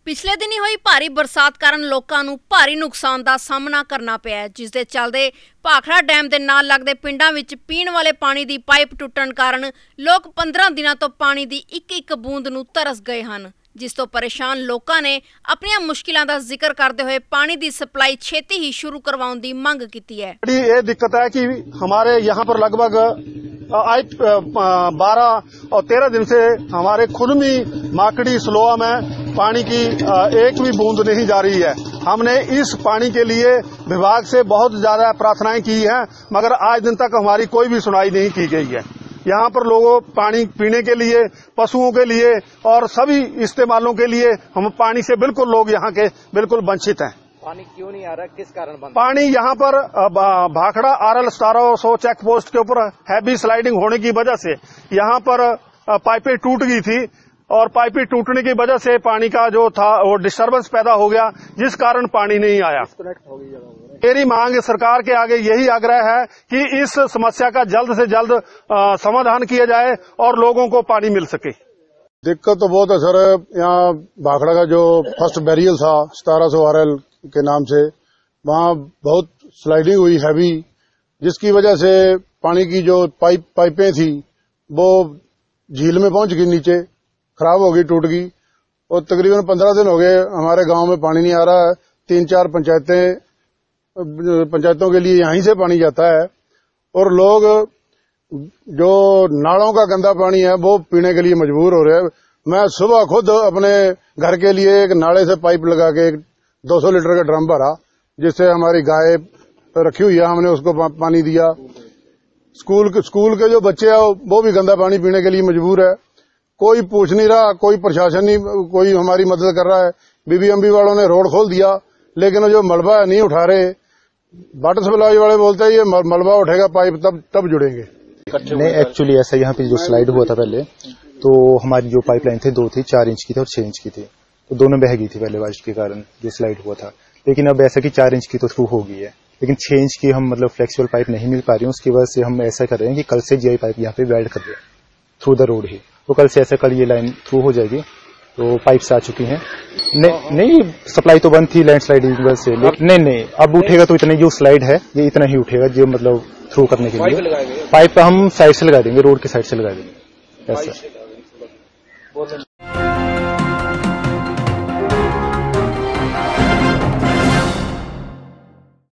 पिछले दिनी हुई भारी बरसात कारण लोगों को भारी नुकसान का सामना करना पिया है, जिस दे चलते भाखड़ा डैम के नाल लगते पिंडां विच पीण वाले पानी की पाइप टुटण कारण लोग 15 दिनों तो पानी की एक बूंद नूं तरस गए हैं, जिस तो परेशान लोगों ने अपनी मुश्किलों का जिक्र करते हुए पानी की सप्लाई छेती ही शुरू करवाने की मांग की है। ये दिक्कत है कि हमारे यहाँ पर लगभग 12 और 13 दिन से हमारे खुदमी माकड़ी सलोआ में पानी की एक भी बूंद नहीं जा रही है। हमने इस पानी के लिए विभाग से बहुत ज्यादा प्रार्थनाएं की हैं, मगर आज दिन तक हमारी कोई भी सुनाई नहीं की गई है। यहाँ पर लोगों पानी पीने के लिए, पशुओं के लिए और सभी इस्तेमालों के लिए हम पानी से बिल्कुल लोग यहाँ के बिल्कुल वंचित हैं। पानी क्यों नहीं आ रहा, किस कारण बंद? पानी यहाँ पर भाखड़ा RL 1700 चेक पोस्ट के ऊपर हैवी स्लाइडिंग होने की वजह से यहाँ पर पाइपें टूट गई थी और पाइपें टूटने की वजह से पानी का जो था वो डिस्टर्बेंस पैदा हो गया, जिस कारण पानी नहीं आया। मेरी मांग सरकार के आगे यही आग्रह है कि इस समस्या का जल्द से जल्द समाधान किया जाए और लोगों को पानी मिल सके। दिक्कत तो बहुत है सर। यहाँ भाखड़ा का जो फर्स्ट बैरियल था 1700 RL के नाम से, वहाँ बहुत स्लाइडिंग हुई हैवी, जिसकी वजह से पानी की जो पाइपें थी वो झील में पहुंच गई, नीचे खराब हो गई, टूट गई। और तकरीबन 15 दिन हो गए हमारे गांव में पानी नहीं आ रहा है। 3-4 पंचायतों के लिए यहीं से पानी जाता है और लोग जो नालों का गंदा पानी है वो पीने के लिए मजबूर हो रहे हैं। मैं सुबह खुद अपने घर के लिए एक नाले से पाइप लगा के 200 लीटर का ड्रम भरा, जिससे हमारी गाय रखी हुई है, हमने उसको पानी दिया। स्कूल के जो बच्चे हैं वो भी गंदा पानी पीने के लिए मजबूर है। कोई पूछ नहीं रहा, कोई प्रशासन नहीं, कोई हमारी मदद कर रहा है। BBMB वालों ने रोड खोल दिया, लेकिन जो मलबा नहीं उठा रहे। वाटर सप्लाई वाले बोलते हैं ये मलबा उठेगा पाइप तब जुड़ेंगे। नहीं, एक्चुअली ऐसा यहाँ पे जो स्लाइड हुआ था पहले, तो हमारी जो पाइपलाइन थी 2 थी, 4 इंच की थी और 6 इंच की थी, तो दोनों बह गई थी पहले बारिश के कारण जो स्लाइड हुआ था। लेकिन अब ऐसा कि 4 इंच की तो थ्रू हो गई है, लेकिन 6 इंच की हम मतलब फ्लेक्सिबल पाइप नहीं मिल पा रही है। उसकी वजह से हम ऐसा कर रहे हैं कि कल से GI पाइप यहाँ पे वेल्ड कर रहे हैं थ्रू द रोड ही, तो कल से ऐसा कल ये लाइन थ्रू हो जाएगी। तो पाइप्स आ चुकी हैं। नहीं, सप्लाई तो बंद थी लैंडस्लाइड की वजह से। नहीं, अब उठेगा तो इतने जो स्लाइड है ये इतना ही उठेगा, जो मतलब थ्रू करने के लिए पाइप हम साइड से लगा देंगे, रोड के साइड से लगा देंगे ऐसा।